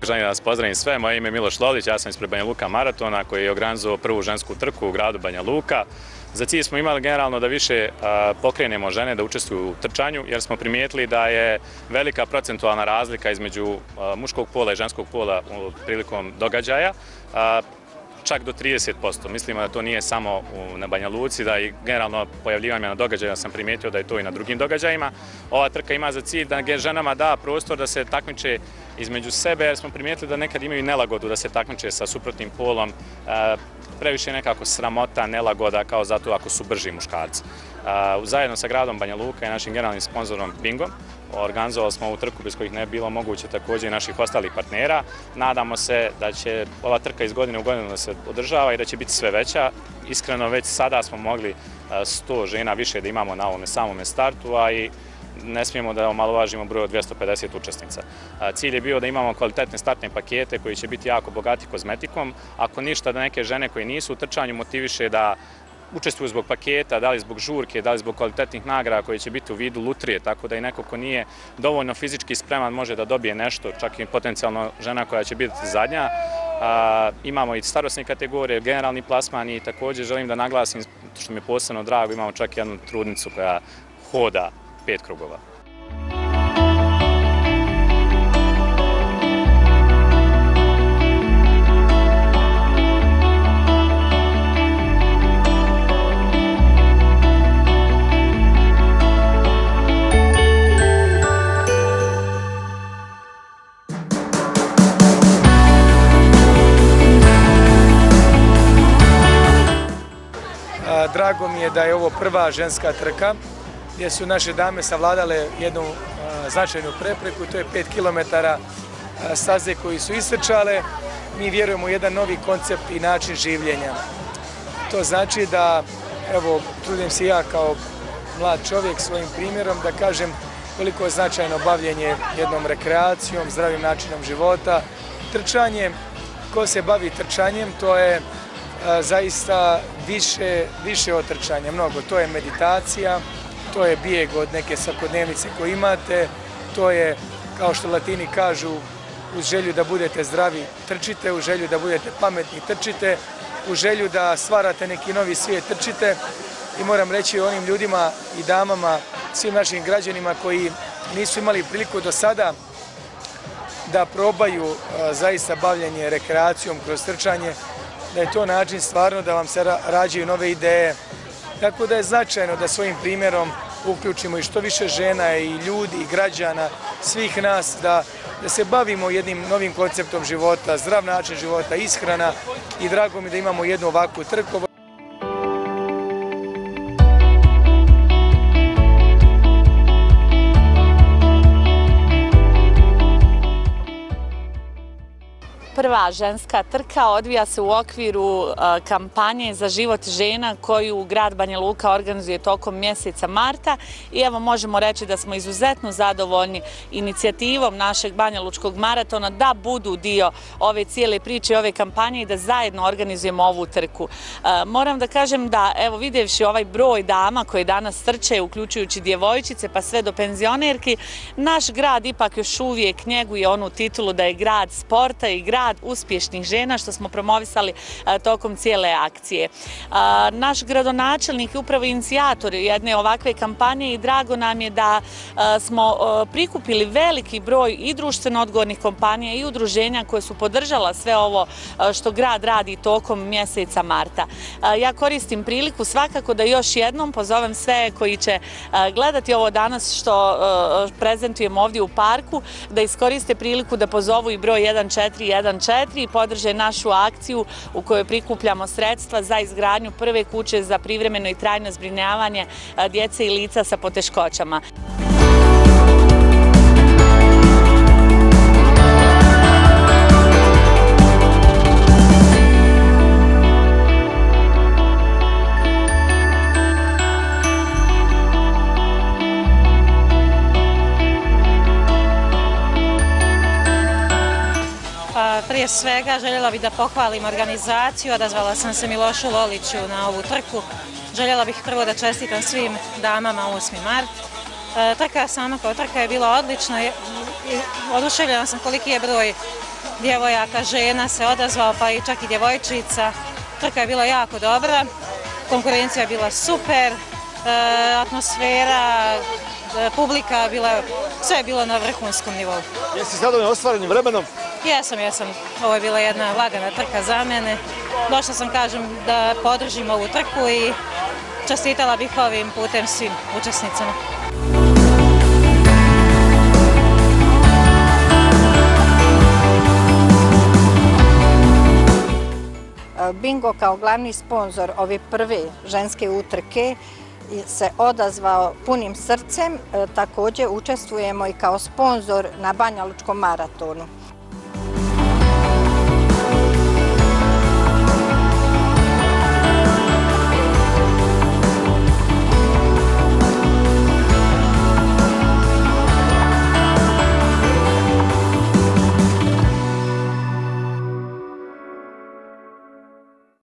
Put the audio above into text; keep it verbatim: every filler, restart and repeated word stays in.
želim da vas pozdravim sve. Moje ime je Miloš Lolić, ja sam ispred Banja Luka maratona koji je organizovao prvu žensku trku u gradu Banja Luka. Za cilj smo imali generalno da više pokrenemo žene da učestvuju u trčanju, jer smo primijetili da je velika procentualna razlika između muškog pola i ženskog pola prilikom događaja, čak do trideset posto. Mislimo da to nije samo na Banja Luci, da i generalno pojavljivanje na događajima sam primijetio da je to i na drugim događajima. Ova trka ima za cilj da ženama da prostor da se takmiče između sebe, jer smo primijetili da nekad imaju nelagodu da se takmiče sa suprotnim polom, previše nekako sramota, nelagoda kao zato ako su brži muškarci. Zajedno sa gradom Banja Luka i našim generalnim sponzorom Bingom organizovali smo ovu trku bez kojih ne bi bilo moguće također i naših ostalih partnera. Nadamo se da će ova trka iz godine u godinu da se održava i da će biti sve veća. Iskreno, već sada smo mogli sto žena više da imamo na ovome samome startu, a i ne smijemo da omalovažimo broj od dvjesto pedeset učesnica. Cilj je bio da imamo kvalitetne startne pakete koji će biti jako bogati kozmetikom. Ako ništa, da neke žene koje nisu u trčanju motiviše da učestvuju zbog paketa, da li zbog žurke, da li zbog kvalitetnih nagrada koje će biti u vidu lutrije, tako da i neko ko nije dovoljno fizički spreman može da dobije nešto, čak i potencijalno žena koja će biti zadnja. Imamo i starosne kategorije, generalni plasman i također želim da naglasim, što mi je posebno drago, imamo čak jednu trudnicu koja hoda pet krugova. Drago mi je da je ovo prva ženska trka gdje su naše dame savladale jednu značajnu prepreku, to je pet kilometara staze koju su istrčale. Mi vjerujemo u jedan novi koncept i način življenja. To znači da, evo, trudim se ja kao mlad čovjek svojim primjerom da kažem koliko je značajno bavljenje jednom rekreacijom, zdravim načinom života. Trčanje, ko se bavi trčanjem, to je zaista više, više od trčanja, mnogo. To je meditacija, to je bijeg od neke svakodnevnice koju imate, to je, kao što Latini kažu, uz želju da budete zdravi, trčite, uz želju da budete pametni, trčite, uz želju da stvarate neki novi svijet, trčite. I moram reći onim ljudima i damama, svim našim građanima koji nisu imali priliku do sada da probaju zaista bavljenje rekreacijom kroz trčanje, da je to način stvarno da vam se rađaju nove ideje. Tako da je značajno da svojim primjerom uključimo i što više žena i ljudi i građana, svih nas, da, da se bavimo jednim novim konceptom života, zdrav način života, ishrana i drago mi da imamo jednu ovakvu trku. Prva ženska trka odvija se u okviru kampanje za život žena koju grad Banja Luka organizuje tokom mjeseca marta i evo možemo reći da smo izuzetno zadovoljni inicijativom našeg Banja Lučkog maratona da budu dio ove cijele priče i ove kampanje i da zajedno organizujemo ovu trku. Moram da kažem da evo vidjevši ovaj broj dama koje danas trče, uključujući djevojčice pa sve do penzionerki, naš grad ipak još uvijek njeguje onu titulu da je grad sporta i grad uspješnih žena, što smo promovisali tokom cijele akcije. Naš gradonačelnik je upravo inicijator jedne ovakve kampanje i drago nam je da smo prikupili veliki broj i društveno odgovornih kompanija i udruženja koje su podržala sve ovo što grad radi tokom mjeseca marta. Ja koristim priliku svakako da još jednom pozovem sve koji će gledati ovo danas što prezentujemo ovdje u parku, da iskoriste priliku da pozovu i broj jedan četiri jedan četiri i podrže našu akciju u kojoj prikupljamo sredstva za izgradnju prve kuće za privremeno i trajno zbrinjavanje djece i lica sa poteškoćama. Prije svega željela bih da pohvalim organizaciju, odazvala sam se Milošu Loliću na ovu trku. Željela bih prvo da čestitam svim damama osmi mart. Trka sama kao trka je bila odlična, oduševljena sam koliki je broj djevojaka, žena se odazvao, pa i čak i djevojčica. Trka je bila jako dobra, konkurencija je bila super, atmosfera, publika, sve je bilo na vrhunskom nivou. Jesi zadovoljna ostvarenim vremenom? Jesam, jesam. Ovo je bila jedna lagana trka za mene. Došla sam, kažem, da podržim ovu trku i čestitala bih ovim putem svim učesnicama. Bingo kao glavni sponzor ove prve ženske utrke se odazvao punim srcem, također učestvujemo i kao sponzor na Banjalučkom maratonu.